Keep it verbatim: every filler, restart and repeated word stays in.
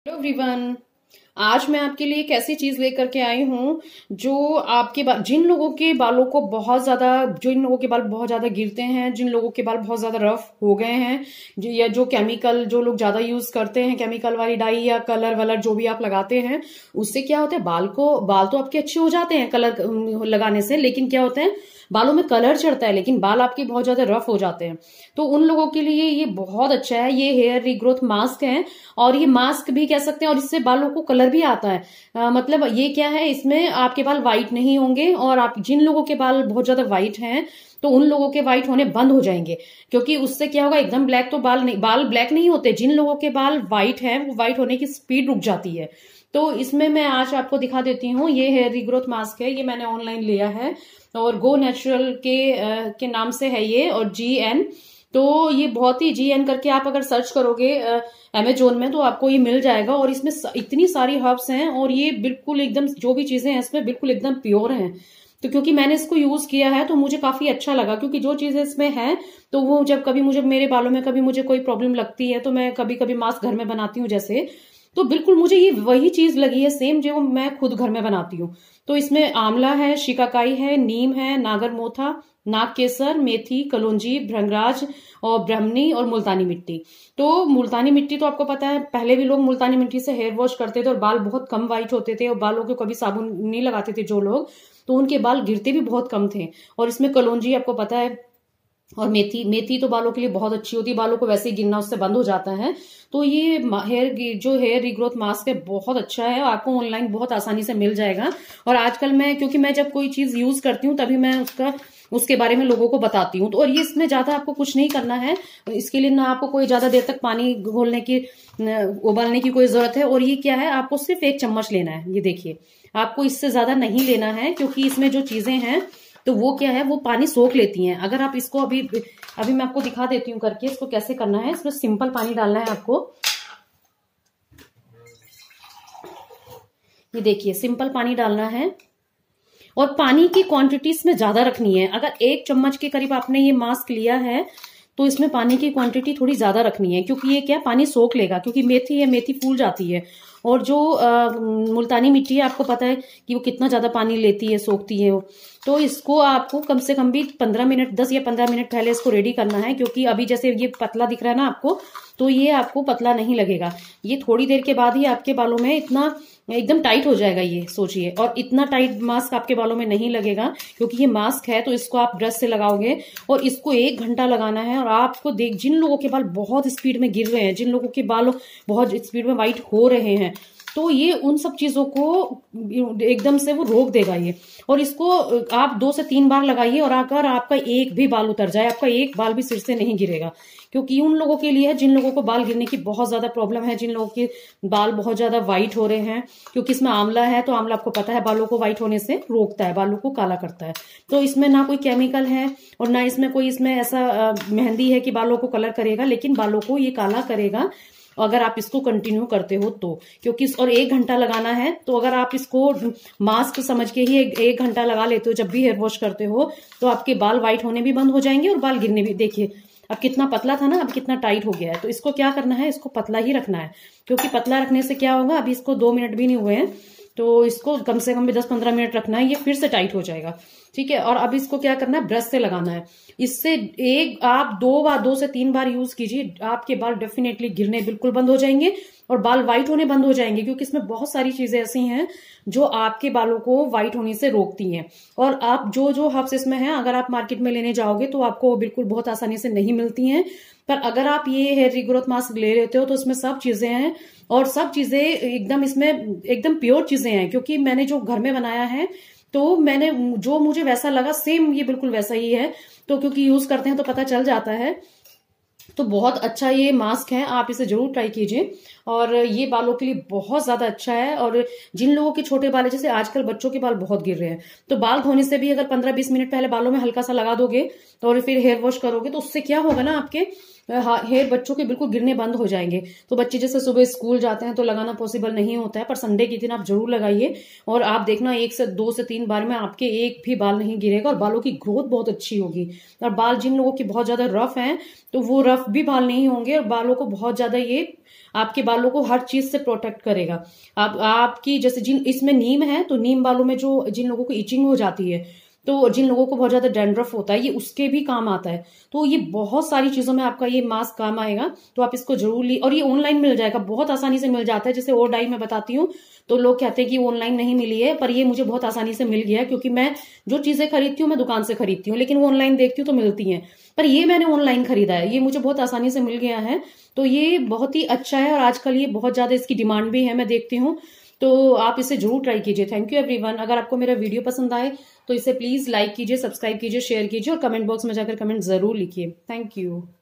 Hello everyone. आज मैं आपके लिए एक ऐसी चीज लेकर के आई हूँ जो आपके बा... जिन लोगों के बालों को बहुत ज्यादा जिन लोगों के बाल बहुत ज्यादा गिरते हैं, जिन लोगों के बाल बहुत ज्यादा रफ हो गए हैं, जो, या जो केमिकल जो लोग ज्यादा यूज करते हैं, केमिकल वाली डाई या कलर वलर जो भी आप लगाते हैं, उससे क्या होता है, बाल को बाल तो आपके अच्छे हो जाते हैं कलर लगाने से, लेकिन क्या होता है, बालों में कलर चढ़ता है लेकिन बाल आपके बहुत ज्यादा रफ हो जाते हैं। तो उन लोगों के लिए ये बहुत अच्छा है। ये हेयर रीग्रोथ मास्क है और ये मास्क भी कह सकते हैं, और इससे बालों को कलर भी आता है। आ, मतलब ये क्या है, इसमें आपके बाल व्हाइट नहीं होंगे, और आप जिन लोगों के बाल बहुत ज्यादा व्हाइट हैं तो उन लोगों के व्हाइट होने बंद हो जाएंगे, क्योंकि उससे क्या होगा, एकदम ब्लैक तो बाल नहीं बाल ब्लैक नहीं होते। जिन लोगों के बाल व्हाइट हैं वो व्हाइट होने की स्पीड रुक जाती है। तो इसमें मैं आज आपको दिखा देती हूँ। ये हेयर रीग्रोथ मास्क है, ये मैंने ऑनलाइन लिया है और गो नेचुरल के आ, के नाम से है ये, और जी एन। तो ये बहुत ही जी एन करके आप अगर सर्च करोगे अमेजोन में तो आपको ये मिल जाएगा। और इसमें इतनी सारी हर्ब्स हैं और ये बिल्कुल एकदम जो भी चीजें हैं इसमें बिल्कुल एकदम प्योर हैं। तो क्योंकि मैंने इसको यूज किया है तो मुझे काफी अच्छा लगा, क्योंकि जो चीजें इसमें है तो वो जब कभी मुझे मेरे बालों में कभी मुझे कोई प्रॉब्लम लगती है तो मैं कभी कभी मास्क घर में बनाती हूँ जैसे, तो बिल्कुल मुझे ये वही चीज लगी है सेम जो मैं खुद घर में बनाती हूँ। तो इसमें आंवला है, शिकाकाई है, नीम है, नागरमोथा, नाग केसर, मेथी, कलौंजी, भृंगराज और ब्राह्मणी और मुल्तानी मिट्टी। तो मुल्तानी मिट्टी तो आपको पता है, पहले भी लोग मुल्तानी मिट्टी से हेयर वॉश करते थे और बाल बहुत कम व्हाइट होते थे, और बालों को कभी साबुन नहीं लगाते थे जो लोग, तो उनके बाल गिरते भी बहुत कम थे। और इसमें कलौंजी आपको पता है, और मेथी मेथी तो बालों के लिए बहुत अच्छी होती है, बालों को वैसे ही गिरना उससे बंद हो जाता है। तो ये हेयर जो हेयर रीग्रोथ मास्क है बहुत अच्छा है, आपको ऑनलाइन बहुत आसानी से मिल जाएगा। और आजकल मैं क्योंकि मैं जब कोई चीज यूज करती हूँ तभी मैं उसका उसके बारे में लोगों को बताती हूँ। तो और ये इसमें ज्यादा आपको कुछ नहीं करना है, इसके लिए ना आपको कोई ज्यादा देर तक पानी घोलने की उबालने की कोई जरूरत है। और ये क्या है, आपको सिर्फ एक चम्मच लेना है, ये देखिए, आपको इससे ज्यादा नहीं लेना है, क्योंकि इसमें जो चीजें हैं तो वो क्या है, वो पानी सोख लेती हैं। अगर आप इसको अभी अभी मैं आपको दिखा देती हूँ करके इसको कैसे करना है। इसमें सिंपल पानी डालना है आपको, ये देखिए सिंपल पानी डालना है, और पानी की क्वांटिटी इसमें ज्यादा रखनी है। अगर एक चम्मच के करीब आपने ये मास्क लिया है तो इसमें पानी की क्वांटिटी थोड़ी ज्यादा रखनी है, क्योंकि ये क्या पानी सोख लेगा, क्योंकि मेथी है, मेथी फूल जाती है। और जो आ, मुल्तानी मिट्टी है आपको पता है कि वो कितना ज्यादा पानी लेती है, सोखती है वो। तो इसको आपको कम से कम भी पंद्रह मिनट दस या पंद्रह मिनट पहले इसको रेडी करना है, क्योंकि अभी जैसे ये पतला दिख रहा है ना आपको, तो ये आपको पतला नहीं लगेगा। ये थोड़ी देर के बाद ही आपके बालों में इतना एकदम टाइट हो जाएगा, ये सोचिए। और इतना टाइट मास्क आपके बालों में नहीं लगेगा, क्योंकि ये मास्क है तो इसको आप ब्रश से लगाओगे और इसको एक घंटा लगाना है। और आपको देख, जिन लोगों के बाल बहुत स्पीड में गिर रहे हैं, जिन लोगों के बाल बहुत स्पीड में व्हाइट हो रहे हैं, तो ये उन सब चीजों को एकदम से वो रोक देगा ये। और इसको आप दो से तीन बार लगाइए, और अगर आपका एक भी बाल उतर जाए, आपका एक बाल भी सिर से नहीं गिरेगा, क्योंकि उन लोगों के लिए है जिन लोगों को बाल गिरने की बहुत ज्यादा प्रॉब्लम है, जिन लोगों के बाल बहुत ज्यादा व्हाइट हो रहे हैं। क्योंकि इसमें आंवला है, तो आंवला आपको पता है बालों को व्हाइट होने से रोकता है, बालों को काला करता है। तो इसमें ना कोई केमिकल है और ना इसमें कोई इसमें ऐसा मेहंदी है कि बालों को कलर करेगा, लेकिन बालों को ये काला करेगा अगर आप इसको कंटिन्यू करते हो तो। क्योंकि और एक घंटा लगाना है, तो अगर आप इसको मास्क समझ के ही एक, एक घंटा लगा लेते हो जब भी हेयर वॉश करते हो, तो आपके बाल व्हाइट होने भी बंद हो जाएंगे और बाल गिरने भी। देखिए अब कितना पतला था ना, अब कितना टाइट हो गया है। तो इसको क्या करना है, इसको पतला ही रखना है, क्योंकि पतला रखने से क्या होगा, अभी इसको दो मिनट भी नहीं हुए हैं तो इसको कम से कम भी दस पंद्रह मिनट रखना है, ये फिर से टाइट हो जाएगा। ठीक है, और अब इसको क्या करना है, ब्रश से लगाना है। इससे एक आप दो बार दो से तीन बार यूज कीजिए, आपके बाल डेफिनेटली गिरने बिल्कुल बंद हो जाएंगे और बाल व्हाइट होने बंद हो जाएंगे, क्योंकि इसमें बहुत सारी चीजें ऐसी हैं जो आपके बालों को व्हाइट होने से रोकती हैं। और आप जो जो हर्ब्स इसमें हैं, अगर आप मार्केट में लेने जाओगे तो आपको बिल्कुल बहुत आसानी से नहीं मिलती हैं। पर अगर आप ये हेयर रीग्रोथ मास्क ले लेते हो तो इसमें सब चीजें हैं, और सब चीजें एकदम इसमें एकदम प्योर चीजें हैं। क्योंकि मैंने जो घर में बनाया है तो मैंने जो मुझे वैसा लगा सेम ये बिल्कुल वैसा ही है। तो क्योंकि यूज करते हैं तो पता चल जाता है। तो बहुत अच्छा ये मास्क है, आप इसे जरूर ट्राई कीजिए, और ये बालों के लिए बहुत ज्यादा अच्छा है। और जिन लोगों के छोटे बाल है, जैसे आजकल बच्चों के बाल बहुत गिर रहे हैं, तो बाल धोने से भी अगर पंद्रह बीस मिनट पहले बालों में हल्का सा लगा दोगे और फिर हेयर वॉश करोगे, तो उससे क्या होगा ना, आपके हेयर बच्चों के बिल्कुल गिरने बंद हो जाएंगे। तो बच्चे जैसे सुबह स्कूल जाते हैं तो लगाना पॉसिबल नहीं होता है, पर संडे के दिन आप जरूर लगाइए और आप देखना एक से दो से तीन बार में आपके एक भी बाल नहीं गिरेगा और बालों की ग्रोथ बहुत अच्छी होगी। और बाल जिन लोगों के बहुत ज्यादा रफ हैं तो वो रफ भी बाल नहीं होंगे और बालों को बहुत ज्यादा ये आपके बालों को हर चीज से प्रोटेक्ट करेगा। आप आपकी जैसे जिन इसमें नीम है तो नीम बालों में जो जिन लोगों को इचिंग हो जाती है, तो जिन लोगों को बहुत ज्यादा डैंड्रफ होता है, ये उसके भी काम आता है। तो ये बहुत सारी चीजों में आपका ये मास्क काम आएगा, तो आप इसको जरूर ली। और ये ऑनलाइन मिल जाएगा, बहुत आसानी से मिल जाता है। जैसे और डाई मैं बताती हूँ तो लोग कहते हैं कि ऑनलाइन नहीं मिली है, पर ये मुझे बहुत आसानी से मिल गया, क्योंकि मैं जो चीजें खरीदती हूँ मैं दुकान से खरीदती हूँ, लेकिन वो ऑनलाइन देखती हूँ तो मिलती हैं। पर ये मैंने ऑनलाइन खरीदा है, ये मुझे बहुत आसानी से मिल गया है, तो ये बहुत ही अच्छा है। और आजकल ये बहुत ज्यादा इसकी डिमांड भी है, मैं देखती हूँ, तो आप इसे जरूर ट्राई कीजिए। Thank you everyone. अगर आपको मेरा वीडियो पसंद आए तो इसे प्लीज लाइक कीजिए, सब्सक्राइब कीजिए, शेयर कीजिए और कमेंट बॉक्स में जाकर कमेंट जरूर लिखिए। Thank you.